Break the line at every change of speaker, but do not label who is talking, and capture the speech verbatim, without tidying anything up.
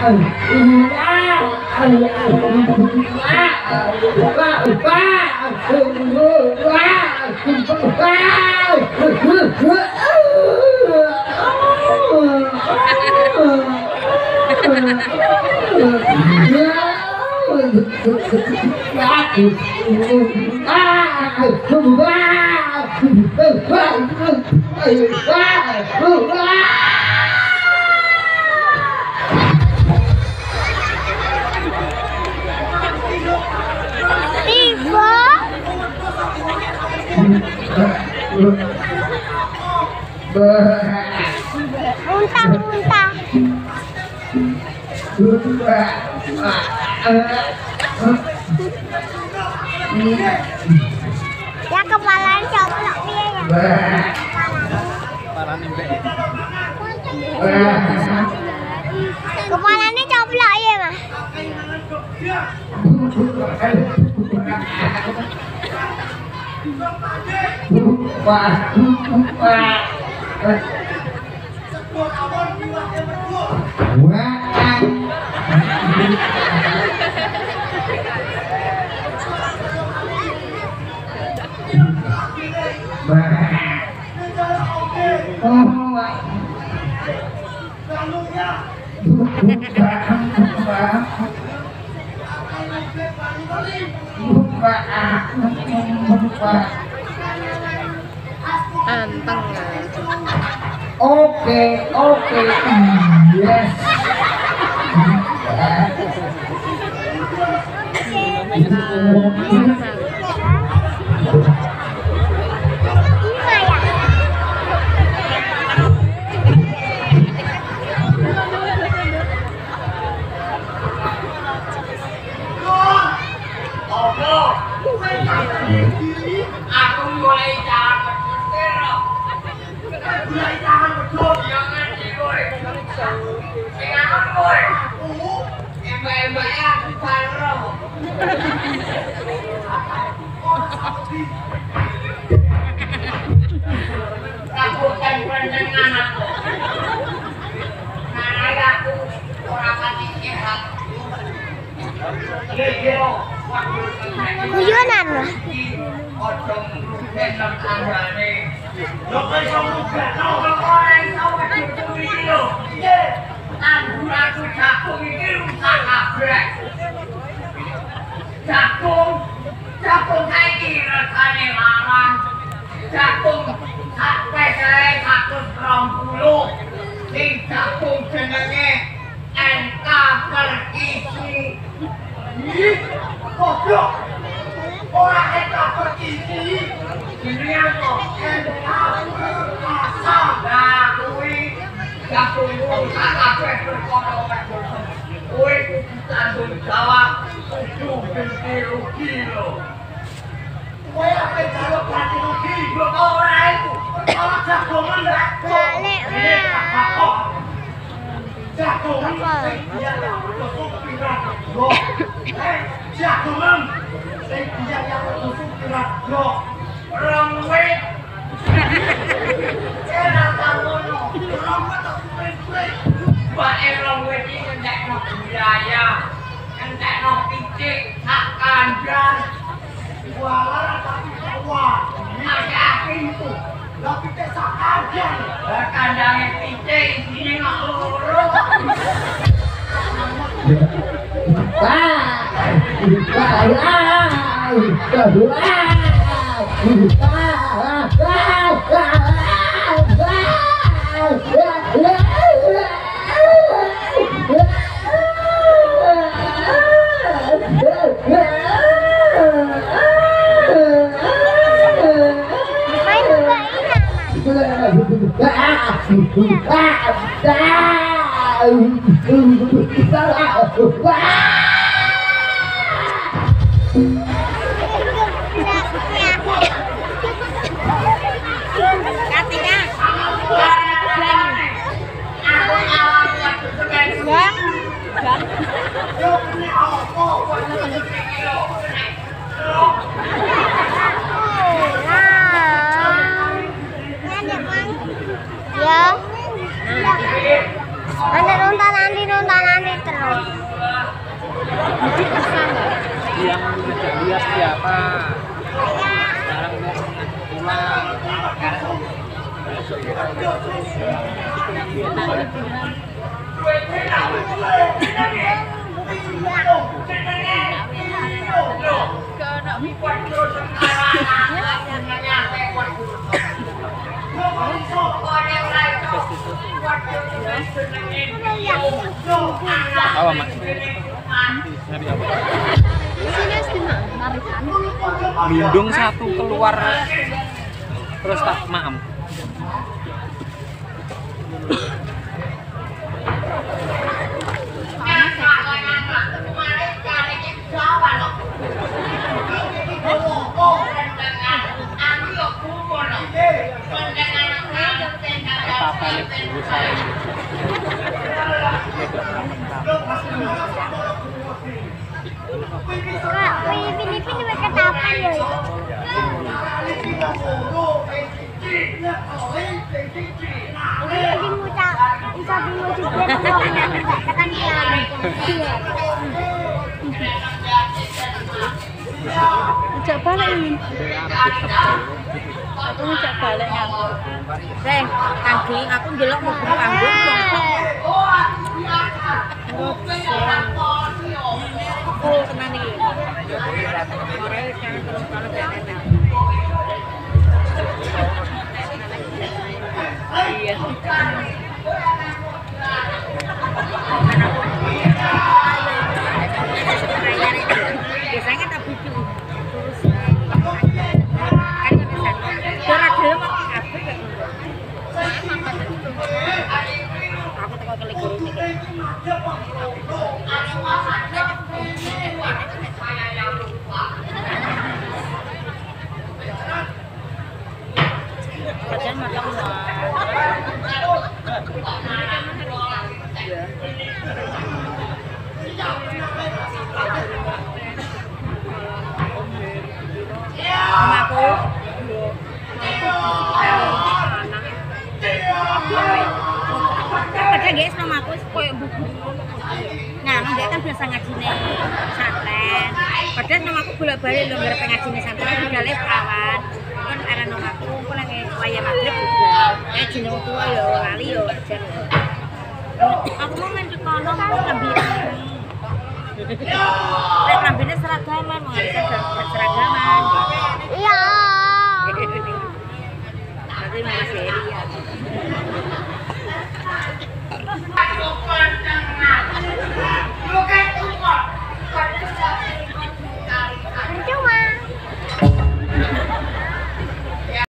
Muntah-muntah. Ya kepalanya coplok dia ya. Kepalanya coplok ya mah.
Anteng.
Oke, oke, yes.
Aku mulai jalan mulai jalan betul jangan digoy jangan goy emang-emang ya parah aku kan pandangan aku karena aku orang mati sehat
Guyonan lah.
Jakung, jakung saiki rasane larang. Jakung sampai saya seratus dua puluh. Sing jakung jenenge N K berisi. Ih, goblok. Orang N K berisi. Jenenge apa? N K asal. Nah, kuwi jakung wong sak kabeh perkara kuwi tanggung jawab tujuh puluh kilo. Kowe ape jawab ganti rugi kok ora iku. Ora jagongan lek.
Balik mah.
Jagongan sing dia yang tusuk pirat bro. Eh, jagongan sing dia yang tusuk pirat bro. Rong wit. Era kamono. Rong wit. Bae rong wit iki ndekno budaya. Ndekno picik sak kandang. Walah tapi sawah. Ada pintu. Lah picik sak kandang. Lah kandange picik isine kok loro.
Wah. Wah. Wah.
Ya. Nanti nonton nanti nonton nanti terus.
Apa mak? Nyari apa? Lindung satu keluar terus tak maam. Apa nih berusaha?
Kak, Filipin may katapan yun. Sabi mo sa, sabi mo si Jeff mo, katakan niya.
Ngejak balik ini. Aku ngejak balik aku. Reng, tadi aku ndelok mobil panggung oh, tenan iki. Iya. Biasanya tak bucu terus kan pesan ora gelem aku aku teko kali guru iki kadang makan aku padahal guys nama aku koyo buku nah dia kan biasa ngajine santren padahal nama aku bolak-balik lho ngarep ngajine santren udah les awan kan era nama aku aku lagi wayah maghrib juga kayak jeneng tua yo lali yo ajar aku mau main di kono ngambil Rek ngambilnya seragaman, mau ngambil seragaman
Iya.
Nanti mama seri ya.